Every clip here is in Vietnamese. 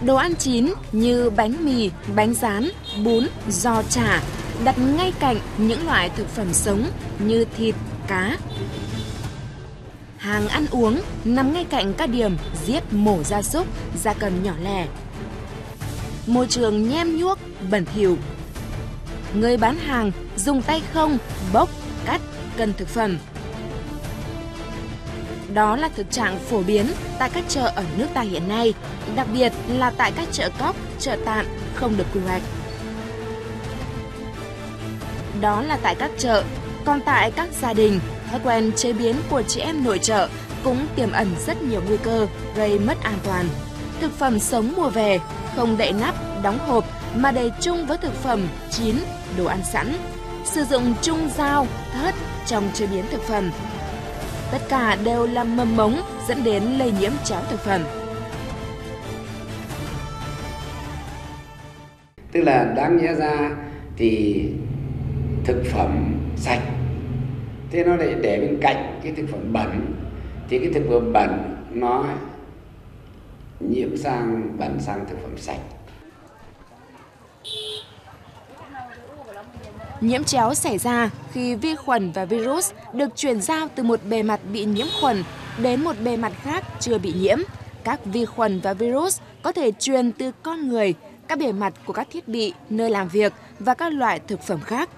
Đồ ăn chín như bánh mì, bánh rán, bún, giò chả đặt ngay cạnh những loại thực phẩm sống như thịt, cá. Hàng ăn uống nằm ngay cạnh các điểm giết mổ gia súc, gia cầm nhỏ lẻ. Môi trường nhem nhuốc, bẩn thỉu. Người bán hàng dùng tay không bốc, cắt, cân thực phẩm. Đó là thực trạng phổ biến tại các chợ ở nước ta hiện nay, đặc biệt là tại các chợ cóc, chợ tạm không được quy hoạch. Đó là tại các chợ, còn tại các gia đình, thói quen chế biến của chị em nội trợ cũng tiềm ẩn rất nhiều nguy cơ gây mất an toàn. Thực phẩm sống mua về, không đậy nắp, đóng hộp mà để chung với thực phẩm chín, đồ ăn sẵn. Sử dụng chung dao, thớt trong chế biến thực phẩm. Tất cả đều là mầm mống dẫn đến lây nhiễm chéo thực phẩm. Tức là đáng nhẽ ra thì thực phẩm sạch, thế nó lại để bên cạnh cái thực phẩm bẩn, thì cái thực phẩm bẩn nó nhiễm sang bẩn sang thực phẩm sạch. Nhiễm chéo xảy ra khi vi khuẩn và virus được truyền giao từ một bề mặt bị nhiễm khuẩn đến một bề mặt khác chưa bị nhiễm. Các vi khuẩn và virus có thể truyền từ con người, các bề mặt của các thiết bị, nơi làm việc và các loại thực phẩm khác.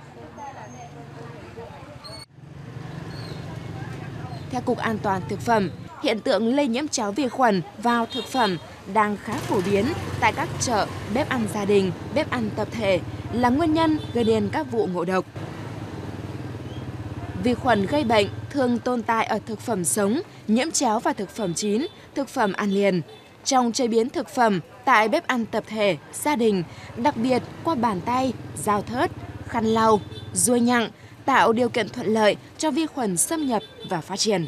Theo Cục An toàn Thực phẩm, hiện tượng lây nhiễm chéo vi khuẩn vào thực phẩm đang khá phổ biến tại các chợ, bếp ăn gia đình, bếp ăn tập thể là nguyên nhân gây nên các vụ ngộ độc. Vi khuẩn gây bệnh thường tồn tại ở thực phẩm sống, nhiễm chéo vào thực phẩm chín, thực phẩm ăn liền. Trong chế biến thực phẩm tại bếp ăn tập thể, gia đình, đặc biệt qua bàn tay, dao thớt, khăn lau, ruồi nhặng, tạo điều kiện thuận lợi cho vi khuẩn xâm nhập và phát triển.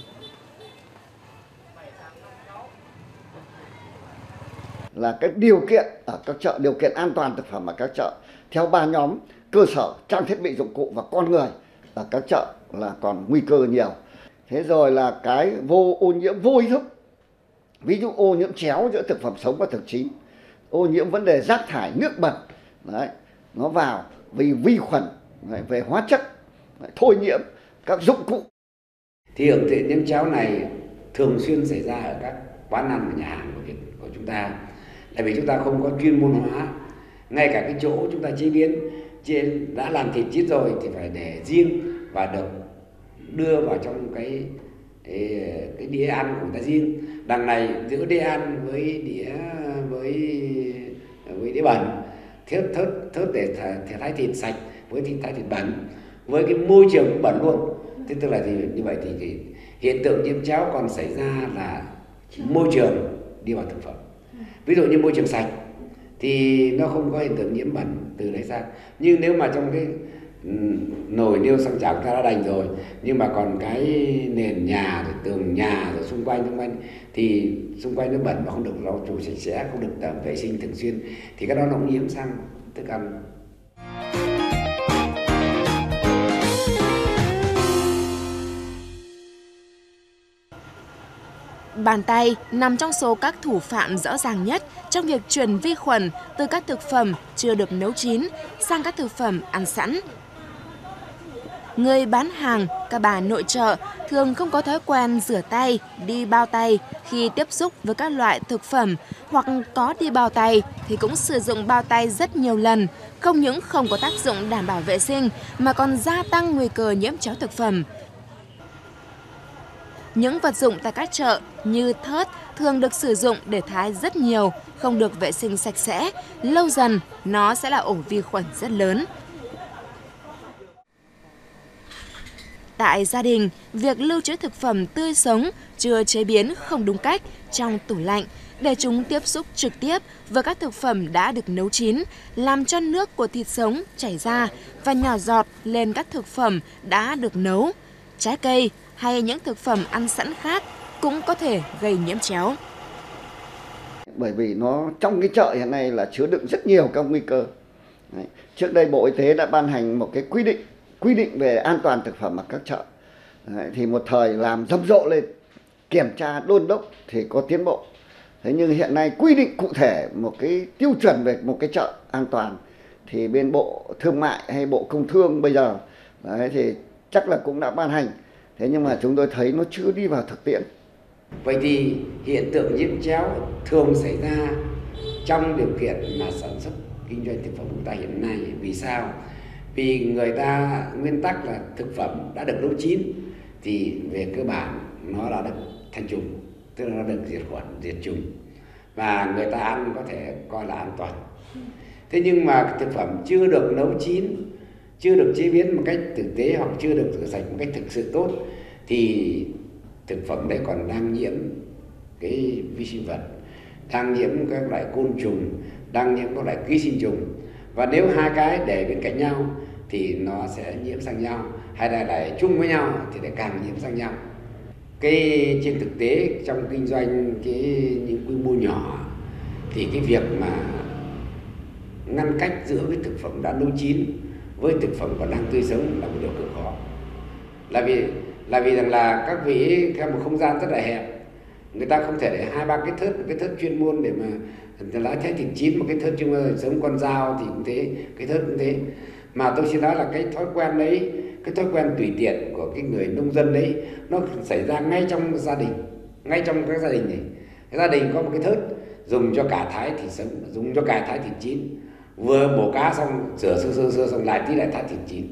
Là cái điều kiện ở các chợ, điều kiện an toàn thực phẩm ở các chợ theo 3 nhóm: cơ sở, trang thiết bị dụng cụ và con người ở các chợ là còn nguy cơ nhiều. Thế rồi là cái ô nhiễm vô ý thức, ví dụ ô nhiễm chéo giữa thực phẩm sống và thực chín, ô nhiễm vấn đề rác thải, nước bẩn, đấy, nó vào vì vi khuẩn, đấy, về hóa chất, đấy, thôi nhiễm các dụng cụ. Thì hiện tượng nhiễm chéo này thường xuyên xảy ra ở các quán ăn và nhà hàng của chúng ta, tại vì chúng ta không có chuyên môn hóa. Ngay cả cái chỗ chúng ta chế biến đã làm thịt chín rồi thì phải để riêng và được đưa vào trong cái đĩa ăn của người ta riêng. Đằng này giữa đĩa ăn với đĩa bẩn, thớt để thái thịt sạch với thái thịt bẩn, với cái môi trường cũng bẩn luôn. Thế tức là như vậy thì hiện tượng nhiễm chéo còn xảy ra là môi trường đi vào thực phẩm. Ví dụ như môi trường sạch thì nó không có hiện tượng nhiễm bẩn từ đấy sang. Nhưng nếu mà trong cái nồi niêu xoong chảo ta đã đành rồi, nhưng mà còn cái nền nhà rồi tường nhà rồi xung quanh thì xung quanh nó bẩn và không được lau chùi sạch sẽ, không được vệ sinh thường xuyên, thì cái đó nó cũng nhiễm sang thức ăn. Bàn tay nằm trong số các thủ phạm rõ ràng nhất trong việc truyền vi khuẩn từ các thực phẩm chưa được nấu chín sang các thực phẩm ăn sẵn. Người bán hàng, các bà nội trợ thường không có thói quen rửa tay, đi bao tay khi tiếp xúc với các loại thực phẩm, hoặc có đi bao tay thì cũng sử dụng bao tay rất nhiều lần, không những không có tác dụng đảm bảo vệ sinh mà còn gia tăng nguy cơ nhiễm chéo thực phẩm. Những vật dụng tại các chợ như thớt thường được sử dụng để thái rất nhiều, không được vệ sinh sạch sẽ. Lâu dần, nó sẽ là ổ vi khuẩn rất lớn. Tại gia đình, việc lưu trữ thực phẩm tươi sống, chưa chế biến không đúng cách trong tủ lạnh để chúng tiếp xúc trực tiếp với các thực phẩm đã được nấu chín, làm cho nước của thịt sống chảy ra và nhỏ giọt lên các thực phẩm đã được nấu. Trái cây hay những thực phẩm ăn sẵn khác cũng có thể gây nhiễm chéo. Bởi vì nó trong cái chợ hiện nay là chứa đựng rất nhiều các nguy cơ. Đấy. Trước đây Bộ Y tế đã ban hành một cái quy định về an toàn thực phẩm ở các chợ. Đấy. Thì một thời làm rầm rộ lên, kiểm tra đôn đốc thì có tiến bộ. Thế nhưng hiện nay quy định cụ thể một cái tiêu chuẩn về một cái chợ an toàn thì bên Bộ Thương mại hay Bộ Công Thương bây giờ đấy, thì chắc là cũng đã ban hành. Thế nhưng mà chúng tôi thấy nó chưa đi vào thực tiễn. Vậy thì hiện tượng nhiễm chéo thường xảy ra trong điều kiện là sản xuất kinh doanh thực phẩm của ta hiện nay. Vì sao? Vì người ta nguyên tắc là thực phẩm đã được nấu chín thì về cơ bản nó đã được thanh trùng, tức là nó được diệt khuẩn, diệt trùng, và người ta ăn có thể coi là an toàn. Thế nhưng mà thực phẩm chưa được nấu chín, chưa được chế biến một cách tử tế hoặc chưa được rửa sạch một cách thực sự tốt thì thực phẩm đấy còn đang nhiễm cái vi sinh vật, đang nhiễm các loại côn trùng, đang nhiễm các loại ký sinh trùng, và nếu hai cái để bên cạnh nhau thì nó sẽ nhiễm sang nhau, hay là để chung với nhau thì lại càng nhiễm sang nhau. Cái trên thực tế trong kinh doanh những quy mô nhỏ thì cái việc mà ngăn cách giữa cái thực phẩm đã nấu chín với thực phẩm còn đang tươi sống là một điều cực khó. Là vì rằng là các vị theo một không gian rất là hẹp, người ta không thể để hai ba cái thớt chuyên môn để mà lá thái thịt chín, một cái thớt chuyên môn giống con dao thì cũng thế, cái thớt cũng thế. Mà tôi xin nói là cái thói quen đấy, cái thói quen tùy tiện của cái người nông dân đấy nó xảy ra ngay trong gia đình, ngay trong các gia đình này. Cái gia đình có một cái thớt dùng cho cả thái thịt sống, dùng cho cả thái thịt chín, vừa bổ cá xong rửa sơ xong lại tí lại thái thịt chín.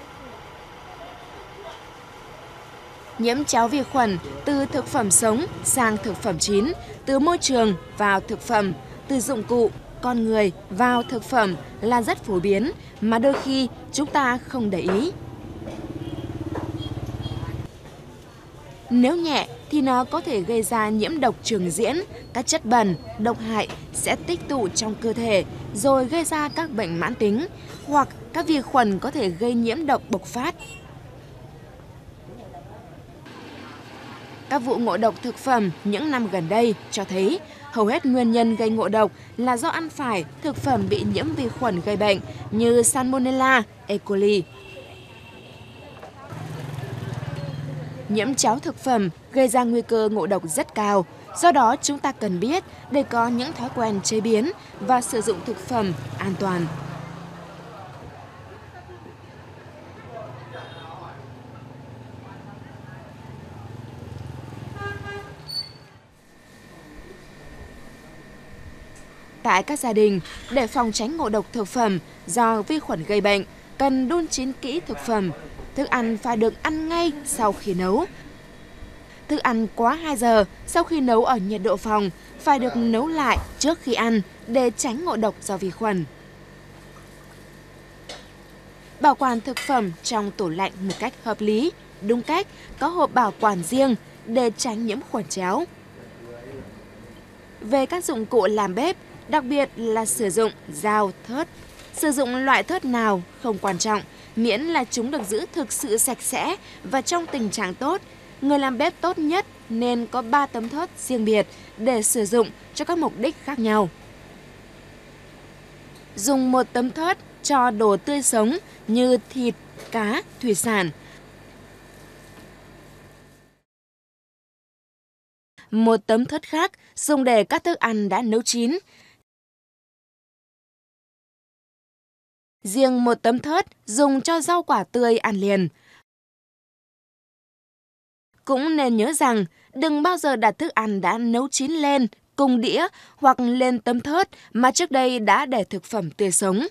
Nhiễm chéo vi khuẩn từ thực phẩm sống sang thực phẩm chín, từ môi trường vào thực phẩm, từ dụng cụ, con người vào thực phẩm là rất phổ biến mà đôi khi chúng ta không để ý. Nếu nhẹ thì nó có thể gây ra nhiễm độc trường diễn, các chất bẩn, độc hại sẽ tích tụ trong cơ thể rồi gây ra các bệnh mãn tính, hoặc các vi khuẩn có thể gây nhiễm độc bộc phát. Các vụ ngộ độc thực phẩm những năm gần đây cho thấy hầu hết nguyên nhân gây ngộ độc là do ăn phải thực phẩm bị nhiễm vi khuẩn gây bệnh như Salmonella, E. coli. Nhiễm chéo thực phẩm gây ra nguy cơ ngộ độc rất cao, do đó chúng ta cần biết để có những thói quen chế biến và sử dụng thực phẩm an toàn. Tại các gia đình, để phòng tránh ngộ độc thực phẩm do vi khuẩn gây bệnh, cần đun chín kỹ thực phẩm. Thức ăn phải được ăn ngay sau khi nấu. Thức ăn quá 2 giờ sau khi nấu ở nhiệt độ phòng phải được nấu lại trước khi ăn để tránh ngộ độc do vi khuẩn. Bảo quản thực phẩm trong tủ lạnh một cách hợp lý, đúng cách, có hộp bảo quản riêng để tránh nhiễm khuẩn chéo. Về các dụng cụ làm bếp, đặc biệt là sử dụng dao, thớt. Sử dụng loại thớt nào không quan trọng, miễn là chúng được giữ thực sự sạch sẽ và trong tình trạng tốt. Người làm bếp tốt nhất nên có 3 tấm thớt riêng biệt để sử dụng cho các mục đích khác nhau. Dùng một tấm thớt cho đồ tươi sống như thịt, cá, thủy sản. Một tấm thớt khác dùng để các thức ăn đã nấu chín. Riêng một tấm thớt dùng cho rau quả tươi ăn liền. Cũng nên nhớ rằng đừng bao giờ đặt thức ăn đã nấu chín lên cùng đĩa hoặc lên tấm thớt mà trước đây đã để thực phẩm tươi sống.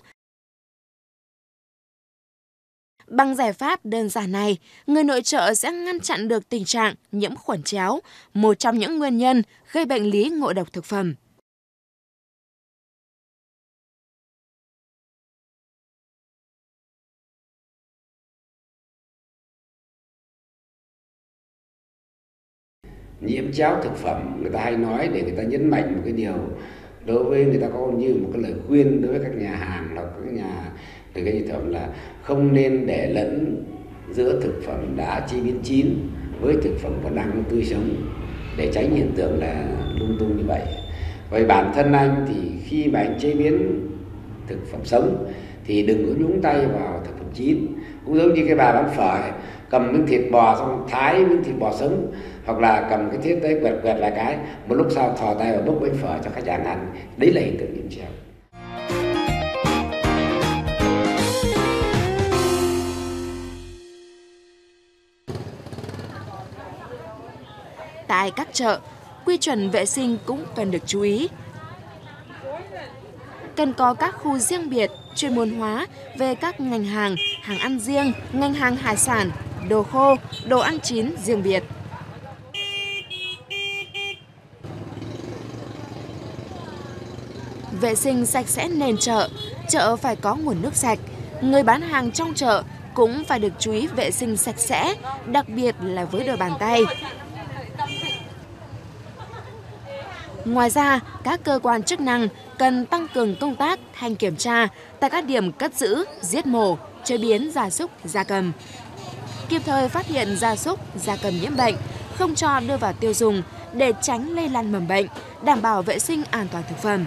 Bằng giải pháp đơn giản này, người nội trợ sẽ ngăn chặn được tình trạng nhiễm khuẩn chéo, một trong những nguyên nhân gây bệnh lý ngộ độc thực phẩm. Nhiễm chéo thực phẩm, người ta hay nói để người ta nhấn mạnh một cái điều, đối với người ta có như một cái lời khuyên đối với các nhà hàng hoặc các nhà về cái thực phẩm là không nên để lẫn giữa thực phẩm đã chế biến chín với thực phẩm còn đang tươi sống, để tránh hiện tượng là lung tung như vậy. Vậy bản thân anh thì khi mà anh chế biến thực phẩm sống thì đừng có nhúng tay vào thực phẩm chín. Cũng giống như cái bà bán phở ấy, cầm miếng thịt bò xong thái miếng thịt bò sống, hoặc là cầm cái thìa tới quẹt vài cái, một lúc sau thò tay vào bốc bánh phở cho khách hàng ăn. Đấy là hiện tượng nhiễm chéo. Tại các chợ, quy chuẩn vệ sinh cũng cần được chú ý. Cần có các khu riêng biệt, chuyên môn hóa về các ngành hàng, hàng ăn riêng, ngành hàng hải sản, đồ khô, đồ ăn chín riêng biệt. Vệ sinh sạch sẽ nền chợ, chợ phải có nguồn nước sạch. Người bán hàng trong chợ cũng phải được chú ý vệ sinh sạch sẽ, đặc biệt là với đôi bàn tay. Ngoài ra, các cơ quan chức năng cần tăng cường công tác thanh kiểm tra tại các điểm cất giữ, giết mổ, chế biến gia súc, gia cầm. Kịp thời phát hiện gia súc, gia cầm nhiễm bệnh, không cho đưa vào tiêu dùng để tránh lây lan mầm bệnh, đảm bảo vệ sinh an toàn thực phẩm.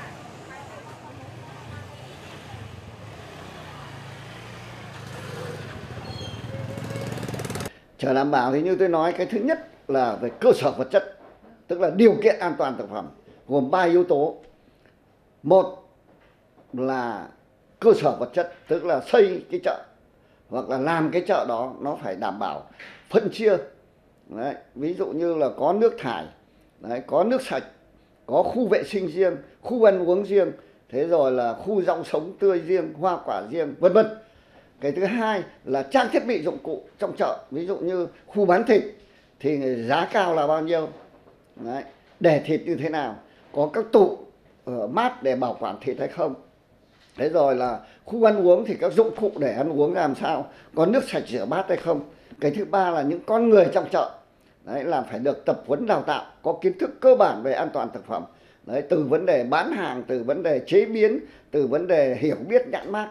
Chợ đảm bảo thì như tôi nói, cái thứ nhất là về cơ sở vật chất, tức là điều kiện an toàn thực phẩm, gồm 3 yếu tố. Một là cơ sở vật chất, tức là xây cái chợ hoặc là làm cái chợ đó nó phải đảm bảo phân chia. Đấy, ví dụ như là có nước thải, đấy, có nước sạch, có khu vệ sinh riêng, khu ăn uống riêng, thế rồi là khu rau sống tươi riêng, hoa quả riêng, vân vân. Cái thứ hai là trang thiết bị dụng cụ trong chợ, ví dụ như khu bán thịt thì giá cao là bao nhiêu, đấy, để thịt như thế nào, có các tủ mát để bảo quản thịt hay không. Thế rồi là khu ăn uống thì các dụng cụ để ăn uống làm sao, có nước sạch rửa bát hay không. Cái thứ ba là những con người trong chợ, đấy, là phải được tập huấn đào tạo, có kiến thức cơ bản về an toàn thực phẩm. Đấy, từ vấn đề bán hàng, từ vấn đề chế biến, từ vấn đề hiểu biết nhãn mác.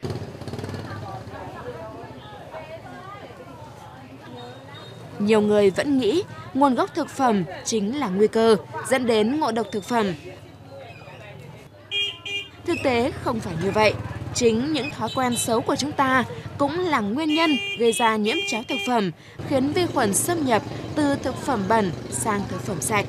Nhiều người vẫn nghĩ nguồn gốc thực phẩm chính là nguy cơ dẫn đến ngộ độc thực phẩm. Thực tế không phải như vậy. Chính những thói quen xấu của chúng ta cũng là nguyên nhân gây ra nhiễm chéo thực phẩm, khiến vi khuẩn xâm nhập từ thực phẩm bẩn sang thực phẩm sạch.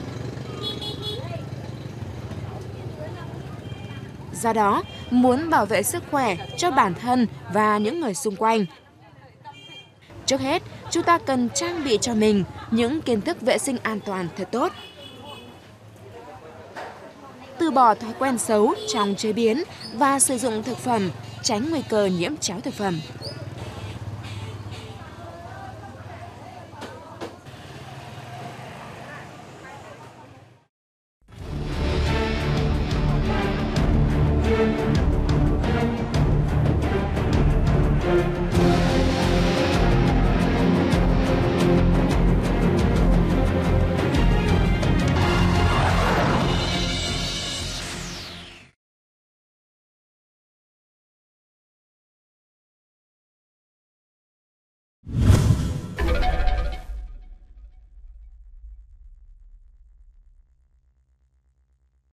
Do đó, muốn bảo vệ sức khỏe cho bản thân và những người xung quanh, trước hết, chúng ta cần trang bị cho mình những kiến thức vệ sinh an toàn thật tốt. Từ bỏ thói quen xấu trong chế biến và sử dụng thực phẩm, tránh nguy cơ nhiễm chéo thực phẩm.